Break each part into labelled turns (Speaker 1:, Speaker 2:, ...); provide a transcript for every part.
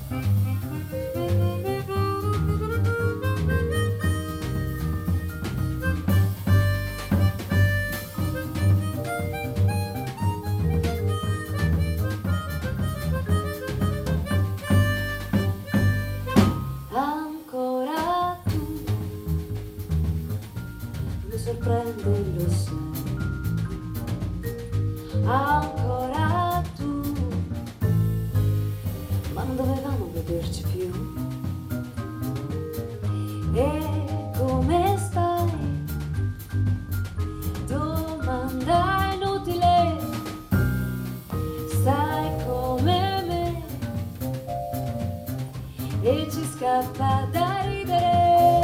Speaker 1: Sorprende, lo sai, ancora tu, ma non dovevamo vederci più. E come stai? Domanda inutile, stai come me e ci scappa da ridere.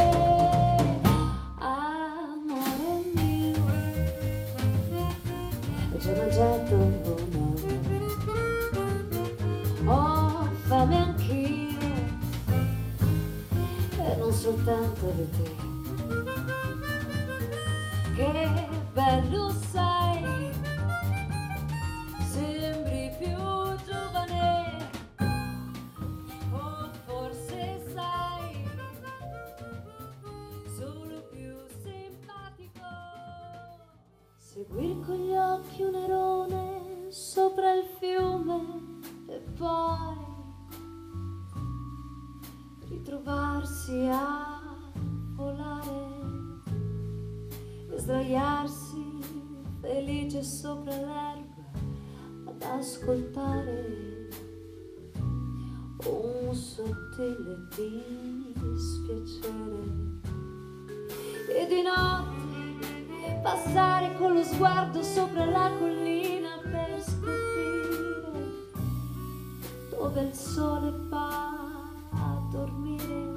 Speaker 1: Ci ho mangiato un buon, ho fame anch'io e non soltanto di te. Che bello sei, sembri più giovane, o forse sai, solo più simpatico. Seguir con gli occhi un erone sopra il fiume e poi ritrovarsi a volare e sdraiarsi felice sopra l'erba ad ascoltare un sottile dispiacere. E di notte passare con lo sguardo sopra la collina per scoprire dove il sole va a dormire.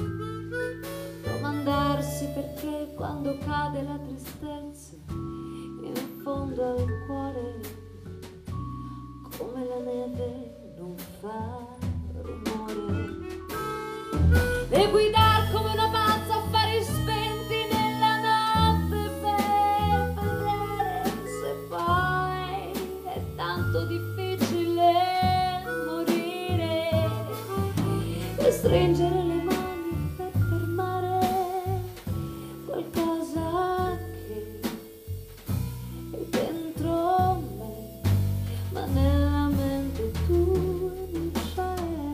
Speaker 1: Domandarsi perché quando cade la tristezza in fondo al cuore, come la neve non fa rumore. E guidar come una pazza a fari spenti nella notte per vedere se poi è tanto difficile morire e stringere le mani per fermare qualcosa che è dentro me, ma nella mente tu non c'è.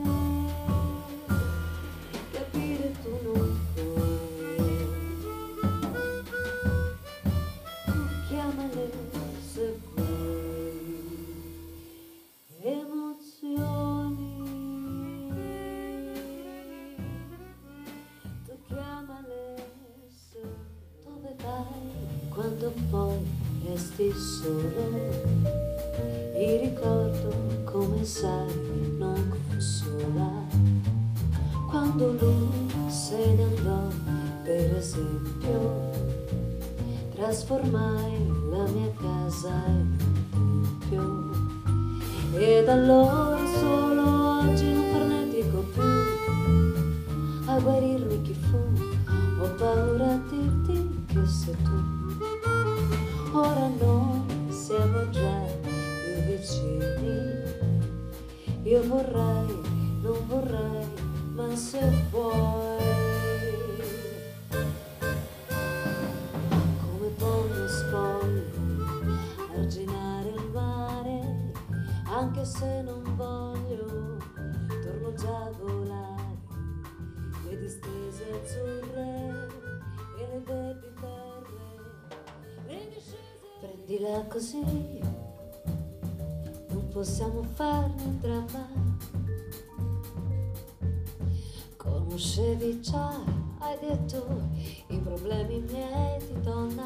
Speaker 1: Capire tu non puoi, tu chiamale se vuoi emozioni, tu chiamale se dove vai quando poi resti solo. Il ricordo, come sai, non consola. Quando lui se ne andò, per esempio, trasformai la mia casa in un tempio. E da allora solo oggi non farnetico più a guarirmi chi fu. Ho paura a dirti che sei tu. Ora noi siamo già più vicini. Io vorrei, non vorrei, ma se vuoi, come pongo scoglio, arginare il mare, anche se non voglio, torno già a volare, le distese azzurre e le verdi terre, le discese. Prendila così, non possiamo farne un dramma. Conoscevi già, hai detto, i problemi miei di donna.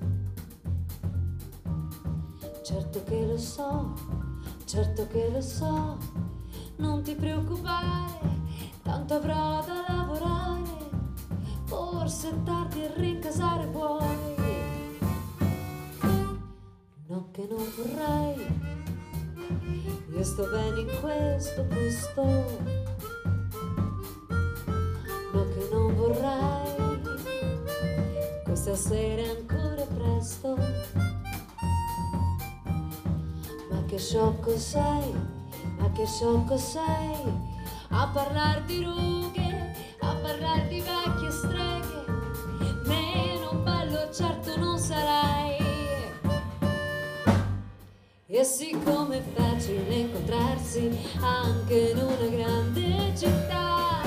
Speaker 1: Certo che lo so, certo che lo so, non ti preoccupare, tanto avrò da lavorare, forse è tardi a rincasare vuoi. No che non vorrei, io sto bene in questo posto. No che non vorrei, questa sera è ancora presto. Ma che sciocco sei, ma che sciocco sei, a parlar di rughe, a parlar di vecchie streghe. Meno bello certo non sarai. E siccome è facile incontrarsi anche in una grande città,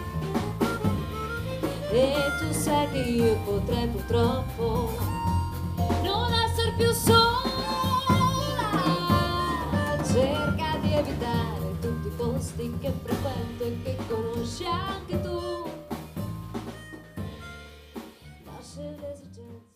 Speaker 1: e tu sai che io potrei purtroppo non essere più sola, cerca di evitare tutti i posti che frequento e che conosci anche tu. Lascia le esigenze.